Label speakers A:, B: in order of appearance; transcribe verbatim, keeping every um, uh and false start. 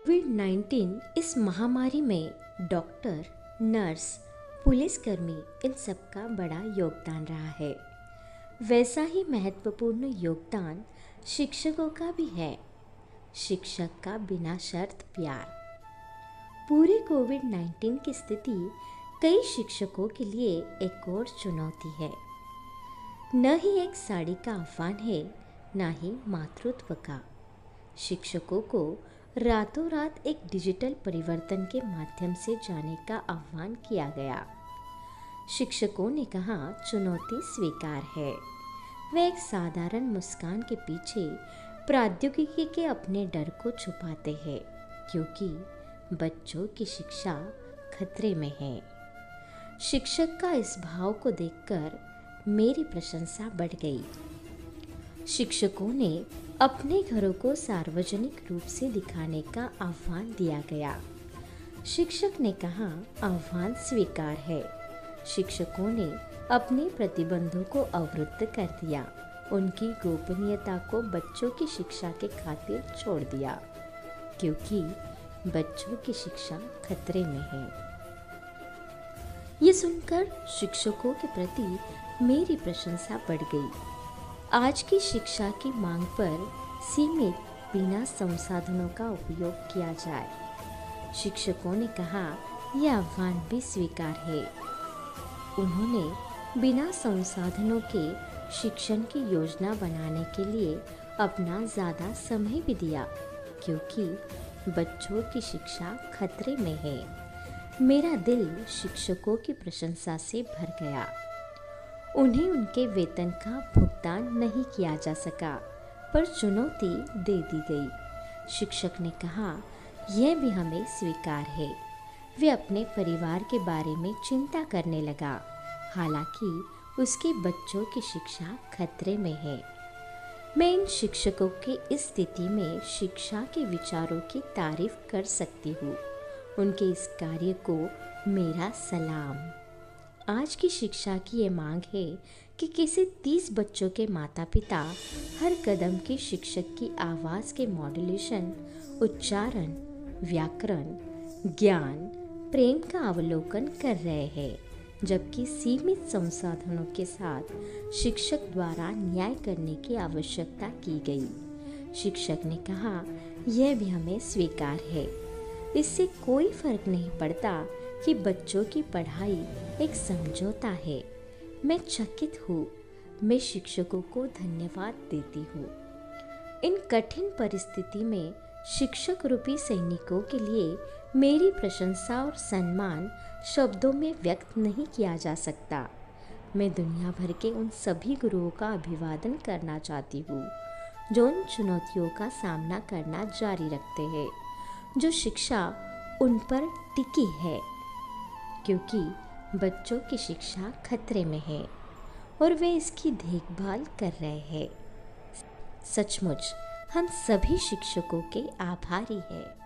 A: Covid nineteen इस महामारी में डॉक्टर, नर्स, पुलिसकर्मी इन सबका बड़ा योगदान रहा है। वैसा ही महत्वपूर्ण योगदान शिक्षकों का भी है। शिक्षक का बिना शर्त प्यार। पूरी कोविड नाइन्टीन की स्थिति कई शिक्षकों के लिए एक और चुनौती है। न ही एक साड़ी का आह्वान है, न ही मातृत्व का। शिक्षकों को रातों रात एक डिजिटल परिवर्तन के माध्यम से जाने का आह्वान किया गया। शिक्षकों ने कहा, चुनौती स्वीकार है। वे एक साधारण मुस्कान के पीछे प्रौद्योगिकी के अपने डर को छुपाते हैं, क्योंकि बच्चों की शिक्षा खतरे में है। शिक्षक का इस भाव को देखकर मेरी प्रशंसा बढ़ गई। शिक्षकों ने अपने घरों को सार्वजनिक रूप से दिखाने का आह्वान दिया गया। शिक्षक ने कहा, आह्वान स्वीकार है। शिक्षकों ने अपने प्रतिबंधों को अवरुद्ध कर दिया। उनकी गोपनीयता को बच्चों की शिक्षा के खातिर छोड़ दिया, क्योंकि बच्चों की शिक्षा खतरे में है। ये सुनकर शिक्षकों के प्रति मेरी प्रशंसा बढ़ गई। आज की शिक्षा की मांग पर सीमित बिना संसाधनों का उपयोग किया जाए। शिक्षकों ने कहा, यह आह्वान भी स्वीकार है। उन्होंने बिना संसाधनों के शिक्षण की योजना बनाने के लिए अपना ज़्यादा समय भी दिया, क्योंकि बच्चों की शिक्षा खतरे में है। मेरा दिल शिक्षकों की प्रशंसा से भर गया। उन्हें उनके वेतन का भुगतान नहीं किया जा सका, पर चुनौती दे दी गई। शिक्षक ने कहा, यह भी हमें स्वीकार है। वे अपने परिवार के बारे में चिंता करने लगा, हालांकि उसके बच्चों की शिक्षा खतरे में है। मैं इन शिक्षकों की इस स्थिति में शिक्षा के विचारों की तारीफ कर सकती हूँ। उनके इस कार्य को मेरा सलाम। आज की शिक्षा की ये मांग है कि किसी तीस बच्चों के माता पिता हर कदम की शिक्षक की आवाज़ के मॉड्यूलेशन, उच्चारण, व्याकरण, ज्ञान, प्रेम का अवलोकन कर रहे हैं, जबकि सीमित संसाधनों के साथ शिक्षक द्वारा न्याय करने की आवश्यकता की गई। शिक्षक ने कहा, यह भी हमें स्वीकार है। इससे कोई फर्क नहीं पड़ता कि बच्चों की पढ़ाई एक समझौता है। मैं चकित हूँ। मैं शिक्षकों को धन्यवाद देती हूँ। इन कठिन परिस्थिति में शिक्षक रूपी सैनिकों के लिए मेरी प्रशंसा और सम्मान शब्दों में व्यक्त नहीं किया जा सकता। मैं दुनिया भर के उन सभी गुरुओं का अभिवादन करना चाहती हूँ, जो उन चुनौतियों का सामना करना जारी रखते हैं, जो शिक्षा उन पर टिकी है, क्योंकि बच्चों की शिक्षा खतरे में है और वे इसकी देखभाल कर रहे हैं। सचमुच हम सभी शिक्षकों के आभारी हैं।